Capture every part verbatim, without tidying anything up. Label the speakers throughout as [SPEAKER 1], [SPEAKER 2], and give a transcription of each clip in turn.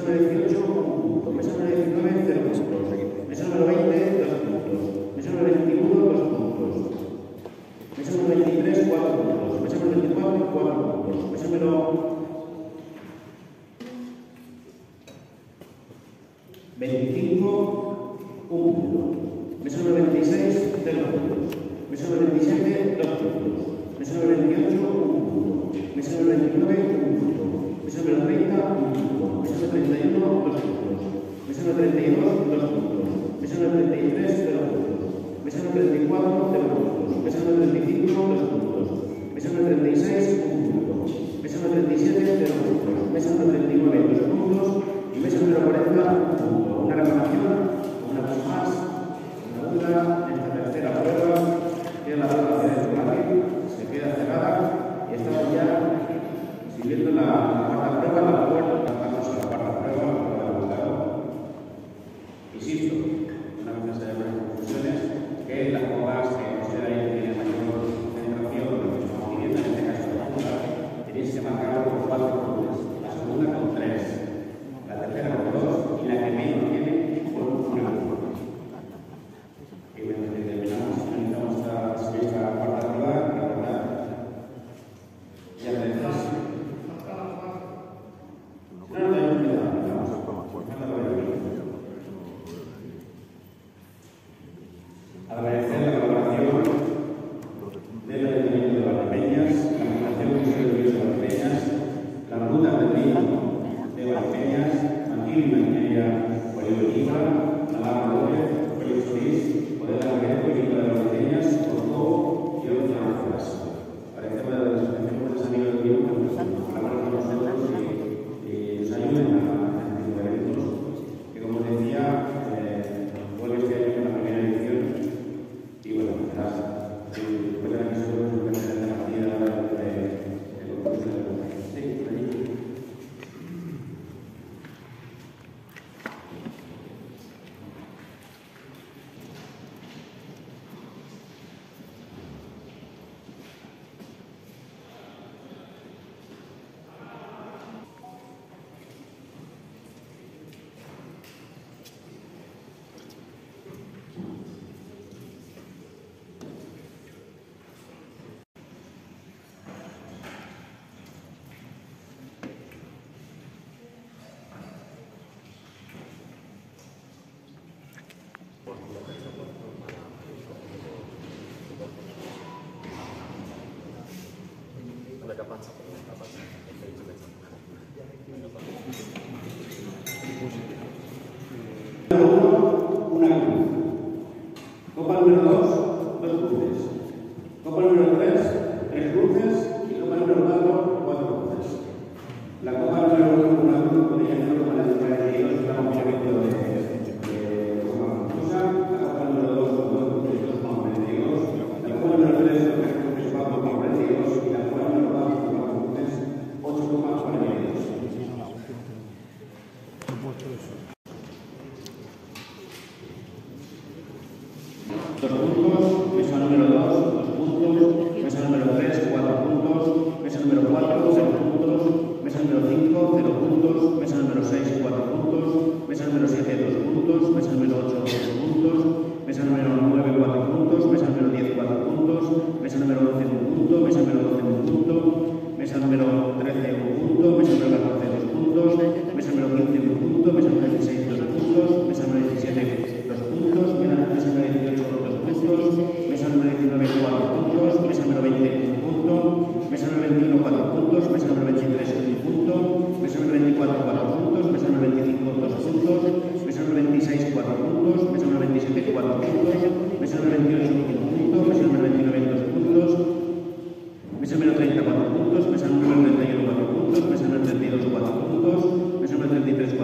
[SPEAKER 1] número dieciocho, un punto. Mesa número diecinueve, cero puntos. Mesa número veinte, dos puntos. Mesa número veintiuno, dos puntos. Mesa número veintitrés, cuatro puntos. Mesa número veinticuatro, cuatro puntos. Mesa número veinticinco, un punto. Mesa número veintiséis, cero puntos. Mesa número veintisiete, dos puntos. Mesa número veintiocho, un punto. Mesa número veintinueve, un punto. Mesa número treinta, un punto. Mesa número treinta y uno, dos puntos. Mesa número treinta y dos, dos puntos. Mesa número treinta y tres, cero puntos. Mesa número treinta y cuatro, cero puntos. Mesa número treinta y cinco, dos puntos. Mesa número treinta y seis, un punto. Mesa número treinta y siete, cero puntos. Mesa número treinta y nueve, dos puntos. Y mesa número cuarenta, un punto. Una reclamación, una cosa más, una duda, esta tercera prueba, que es la prueba de desplante, se queda cerrada y estamos ya siguiendo la cuarta prueba, la cuarta, pasamos a la cuarta prueba, la prueba de voltado. Insisto, una vez se llaman conclusiones, que las pruebas que consideráis que tienen mayor concentración, lo que estamos pidiendo, en este caso la segunda, tenéis que marcarlo con cuatro puntos, la segunda con tres, la tercera con dos y la que menos tiene con una punto. Y bueno, terminamos, finalizamos esta, esta cuarta prueba, la verdad, ya tenemos. No, no, no, no, agradecer la colaboración del Ayuntamiento de Valdepeñas, la Fundación Museo de Ríos de Valdepeñas, la Ruta del Vino de Valdepeñas, Maquil y Maquinaria Polígono Libra, Navarra López, Félix Solís, Poder Alberto y Libra de Valdepeñas, Corcó y otras gracias. Agradecemos a las asociaciones amigos del vino que nos colaboran con nosotros y, y nos ayuden a este tipo de eventos, que como os decía, eh, vuelve este año con la primera edición. Y bueno, quizás después de la que solo es una tercera partida de los cursos de la sí, allí. Una cruz. Copa número dos, dos cruces. Copa número tres, tres cruces. Y copa número cuatro, cuatro cruces. La copa número uno, una cruz, podría ser como la de cuarenta y dos, un acompañamiento de copa confusa. La copa número dos, dos cruces, dos con cuarenta y dos. La copa número tres, tres cruces, cuatro con cuarenta y dos. Y la copa número cuatro, cuatro cruces, ocho con cuarenta y dos. Dos puntos, mesa número dos, dos puntos, mesa número tres, cuatro puntos, mesa número cuatro, cero puntos, mesa número cinco, cero puntos, mesa número seis, cuatro puntos, mesa número siete, dos puntos, mesa número ocho, dos puntos, mesa número nueve, cuatro puntos, mesa número diez, cuatro puntos, mesa número once, un punto, mesa número doce, un punto, mesa número trece, un punto, mesa número catorce, dos puntos, mesa número quince, un punto, mesa número dieciséis, dos puntos, mesa número diecisiete, dos puntos, mesa número dieciocho, mesa número diecinueve, cuatro puntos, mesa número veinte, un punto, mesa número veintiuno, cuatro puntos, mesa número veintitrés, un punto, mesa número veinticuatro, cuatro puntos, mesa número veinticinco, dos puntos, mesa número veintiséis, cuatro puntos, mesa número veintisiete, cuatro puntos, mesa número veintiocho, un punto, mesa número veintinueve, dos puntos, mesa número treinta, cuatro puntos, mesa número treinta y uno, cuatro puntos, mesa número treinta y dos, cuatro puntos, mesa número treinta y tres,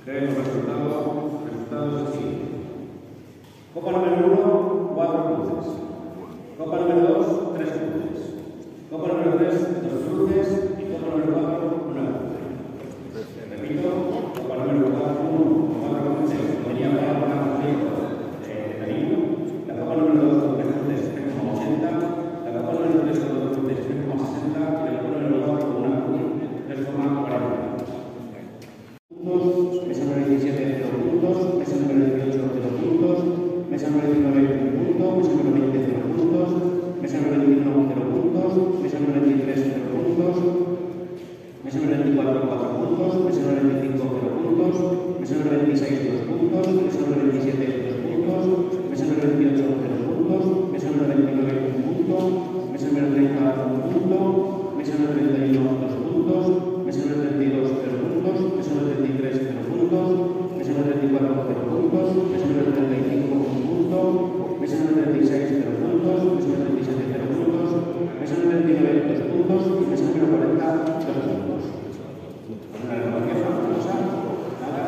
[SPEAKER 1] Tenemos resultados, resultados así. Copa número uno, cuatro cruces. Copa número dos, tres cruces. Copa número tres, dos cruces. Y copa número cuatro, una cruz. Repito, copa número cuatro, uno, cuatro cruces. Venía para una cruz de cariño. La copa número dos, con tres cruces, tres coma ochenta. La copa número tres, con dos cruces, tres coma sesenta. Y la copa número cuatro, con una cruz, tres coma cuarenta. Puntos, mesa número diecisiete, cero puntos, mesa número dieciocho, cero puntos, mesa número diecinueve, un punto, mesa número veinte, cero puntos, mesa número veintiuno, cero puntos, mesa número veintitrés, cero puntos, mesa número veinticuatro, cuatro puntos, mesa número veinticinco, cero puntos, mesa número veintiséis, dos puntos, mesa número veintisiete, dos puntos, mesa número veintiocho, cero puntos, mesa número veintinueve, un punto, mesa número treinta, un punto, mesa número treinta y uno, dos puntos, mesa número treinta y dos, cero puntos, mesa número treinta y tres, cero puntos, mesa número treinta y cuatro, cero puntos, mesa número treinta y cinco, un punto, mesa número treinta y seis, cero puntos, mesa número treinta y siete, cero puntos, mesa número treinta y nueve, dos puntos y mesa número cuarenta, dos puntos. ¿Una reclamación? ¿Una cosa? ¿Nada?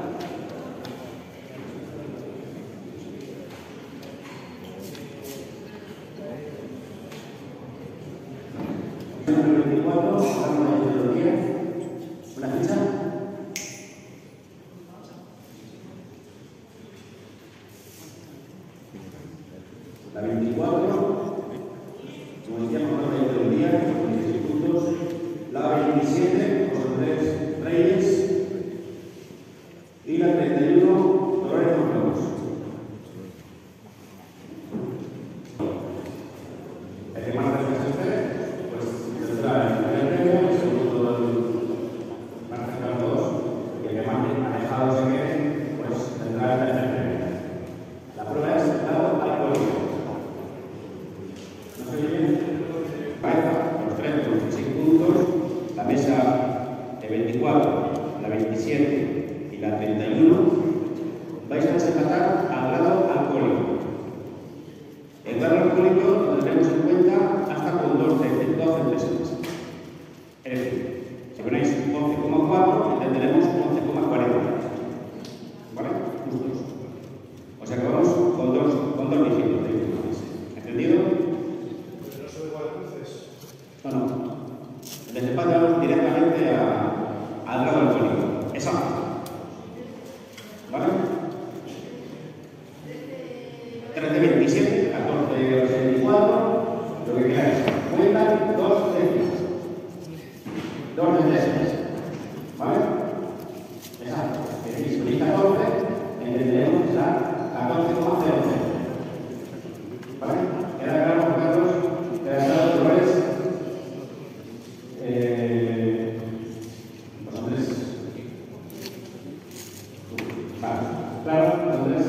[SPEAKER 1] Mesa número veinticuatro, la número diez, una ficha. La veinticuatro, como decíamos, la mayoría del día, con dieciséis puntos. La veintisiete, con tres reyes. Y la treinta y uno, Dolores Monteros. El que más cerca esté, pues tendrá el primer premio, el segundo el más cerca de dos, y el que más alejado se quede, pues tendrá el tercer premio. La prueba es dado al colegio. ¿No se oye bien? Vale, los tres con seis puntos, la mesa de veinticuatro, la veintisiete y la treinta y uno, vais a desempatar al grado alcohólico. El grado alcohólico lo tenemos en cuenta hasta con doce centésimas. Es decir, si ponéis once coma cuatro, entenderemos once coma cuarenta. ¿Vale? Justos. O sea que vamos con dos, con dos dígitos de decimales. ¿Entendido?
[SPEAKER 2] ¿Pero no son igual cruces?
[SPEAKER 1] No, no. El desempate vamos directamente a, al grado alcohólico. Exacto. ¿Vale? trece, veintisiete, catorce, veinticuatro, lo que queráis. Cuentan dos décimas. Dos décimas. ¿Vale? Exacto. Es decir, si ponéis catorce, entenderemos que será catorce coma cero cero. ¿Vale? ¿Queda claro, Juan Carlos? ¿Queda claro, Dolores? Eh, los hombres. Vale. Claro, entonces.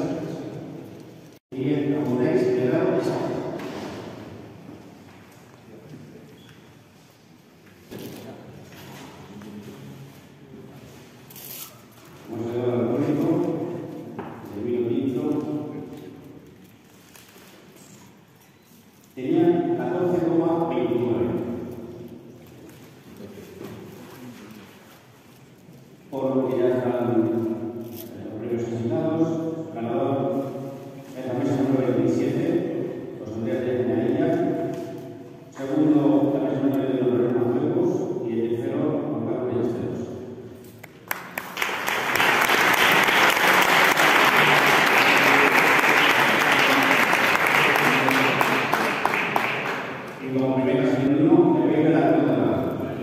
[SPEAKER 1] Y como veis, el grado es alto. Hemos llegado al alcohólico, el vino tinto. Tenía catorce coma veintinueve. Por lo que ya están los premios asignados, ganador es la mesa número veintisiete, los Andrés de Peñadilla. Segundo, la mesa número de Dolores Monteros. Y el tercero, Juan Carlos de Esteros. Y como me venga sin uno, me voy a dar cuenta de la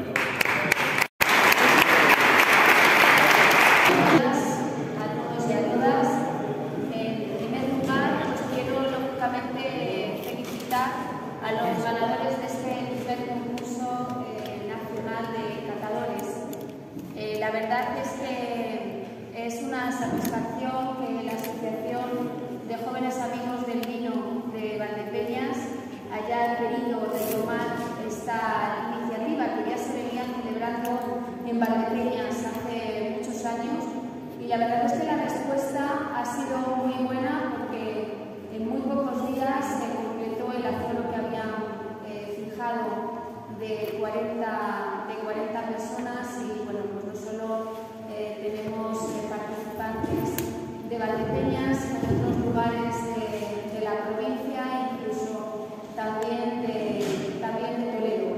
[SPEAKER 3] a todos y a todas. En primer lugar, os quiero lógicamente felicitar a los ganadores de este primer concurso eh, nacional de catadores. Eh, la verdad es que es una satisfacción que la Asociación de Jóvenes Amigos del Vino de Valdepeñas haya querido retomar esta iniciativa que ya se venía celebrando en Valdepeñas hace muchos años. Y la verdad es que la respuesta ha sido muy buena porque en muy pocos días se completó el aforo que habían eh, fijado de cuarenta, de cuarenta personas y bueno, pues no solo eh, tenemos eh, participación participantes de Valdepeñas, en otros lugares de, de la provincia, incluso también de, también de Toledo.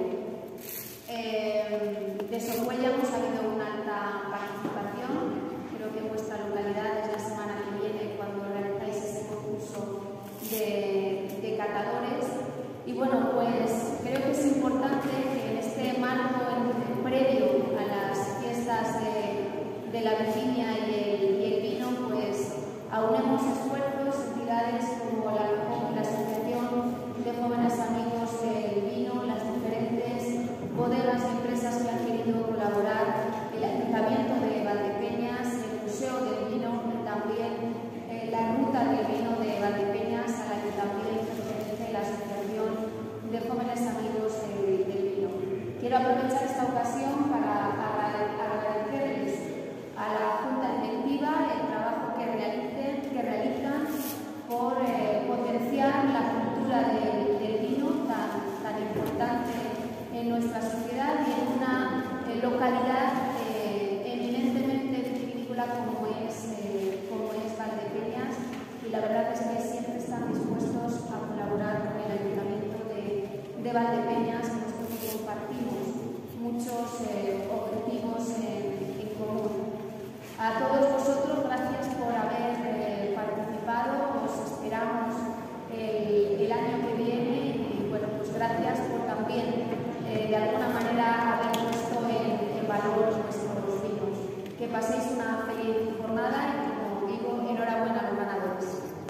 [SPEAKER 3] Eh, de Socuellamos ha habido una alta participación. Creo que en vuestra localidad es la semana que viene cuando realizáis ese concurso de, de catadores. Y bueno, pues creo que es importante que en este marco en, previo a las fiestas de, de la vendimia y el, y el vino, pues aunemos esfuerzos, entidades como la, la Asociación de Jóvenes Amigos del Vino, las diferentes bodegas y empresas que han querido colaborar, el Ayuntamiento de Valdepeñas, el Museo del Vino, también eh, la Ruta del Vino de Valdepeñas, a la que también pertenece la Asociación de Jóvenes Amigos del, del Vino. Quiero aprovechar esta ocasión para agradecerles a la Junta Directiva el trabajo que, realicen, que realizan por eh, potenciar la cultura del, del vino tan, tan importante en nuestra sociedad y en una eh, localidad eh, eminentemente vitivinícola como es, eh, como es Valdepeñas, y la verdad es que siempre están dispuestos a colaborar con el Ayuntamiento de, de Valdepeñas, puesto que compartimos muchos eh, objetivos en, en común. A todos vosotros, gracias por haber eh, participado, os esperamos el, el año que viene y bueno, pues gracias por también eh, de alguna manera haber puesto en, en valor nuestros vinos. Que paséis una feliz jornada y, como digo, enhorabuena a los ganadores.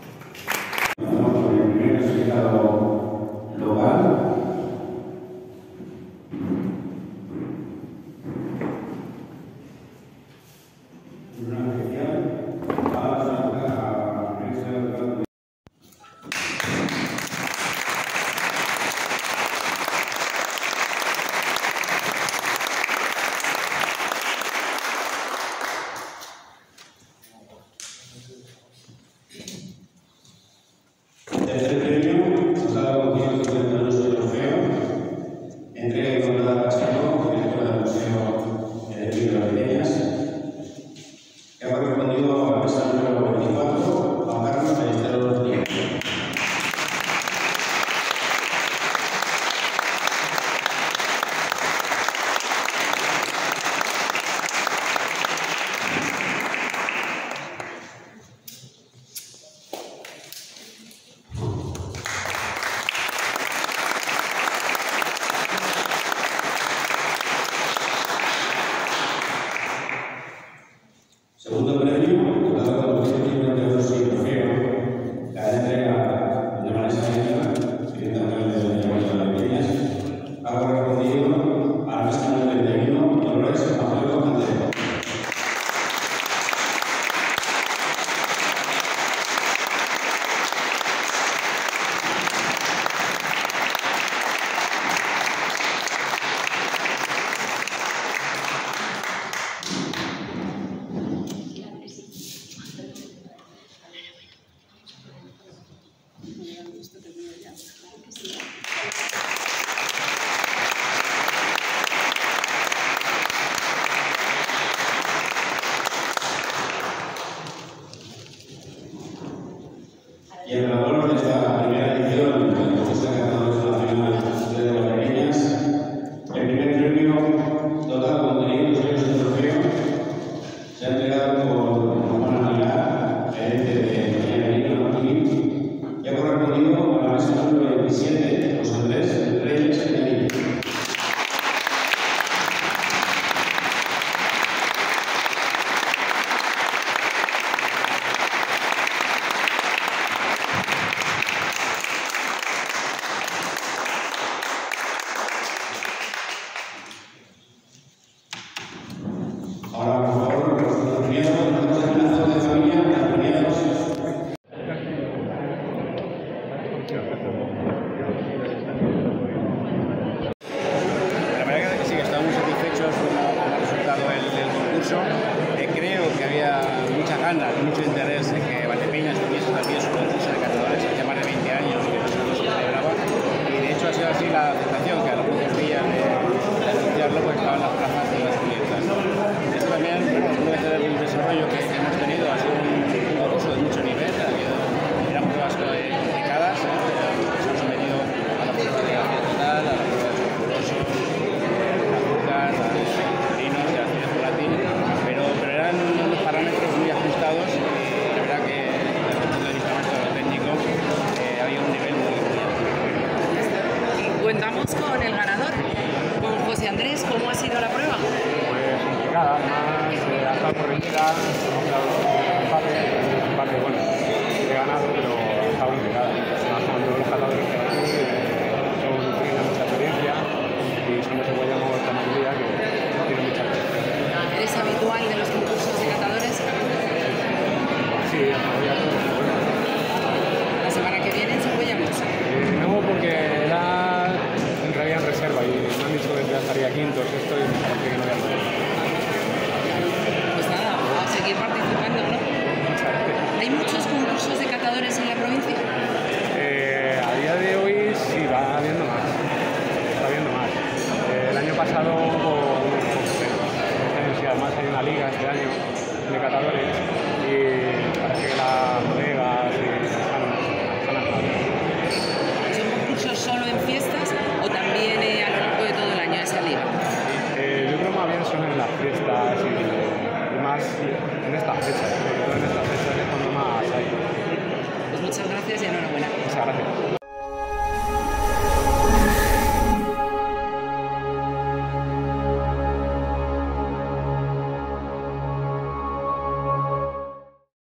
[SPEAKER 4] El primer resultado local. Una especial a la prensa local. Tercer premio, se os ha dado contigo cincuenta euros de trofeo, entrega y contada a Castillo, directora del Museo de Vino de Valdepeñas, que ha correspondido a la mesa número veinticuatro, Juan Carlos Ballesteros Rodríguez. Segundo premio, dotado con doscientos cincuenta euros y trofeo, la entrega de María Sánchez, directamente de la Universidad de Valdepeñas, ha correspondido a la mesa número treinta y uno, Dolores Alfredo Andrés. Y el ganador de esta primera edición del concurso de catadores nacional de Valdepeñas, el primer premio, dotado con quinientos euros de trofeo, se ha entregado por Juan Aguilar, gerente de Valladolid Martín, y ha correspondido a la mesa número veintisiete, José Andrés Reyes Medellín. Ahora, por favor, los premiados, los enlazos de familia, las premiados.
[SPEAKER 5] La verdad que sí, que estamos muy satisfechos con el resultado del, del concurso. Eh, creo que había muchas ganas, mucho interés en que Valdepeñas tuviese también su concurso de catadores hace más de veinte años que no se celebraba. Y de hecho ha sido así la aceptación, que a los pocos días de, de anunciarlo pues estaban las plazas y las clientas. Esto también, bueno, puede ser el desarrollo que hemos tenido
[SPEAKER 6] por reñida, hemos dado un empate, un empate bueno, he ganado, pero está complicada. Además, cuando los catadores que aquí son, tienen mucha experiencia y son de Cebollamos la mayoría que tienen mucha experiencia.
[SPEAKER 7] ¿Eres habitual de los concursos de catadores?
[SPEAKER 6] Sí, en realidad todo es bueno.
[SPEAKER 7] La semana que viene en Cebollamos.
[SPEAKER 6] Eh, no, porque era en realidad en reserva y me han dicho que ya estaría quinto, sexto y me parece que no voy a poder.
[SPEAKER 7] Pues nada, a seguir participando, ¿no?
[SPEAKER 6] Muchas gracias.
[SPEAKER 7] ¿Hay muchos concursos de catadores en la provincia?
[SPEAKER 6] Eh, a día de hoy sí, va habiendo más. Está habiendo más. Eh, el año pasado hubo unos pocos menos. Este año sí, además hay una liga este año de catadores y parece que las bodegas y están, están activas.
[SPEAKER 7] ¿Son concursos solo en fiestas o también eh, a lo largo de todo el año esa liga?
[SPEAKER 6] Eh, yo creo más bien son en las fiestas y, y más en estas fechas, sobre todo en estas fechas es cuando más hay.
[SPEAKER 7] Pues muchas gracias y enhorabuena.
[SPEAKER 6] Muchas gracias.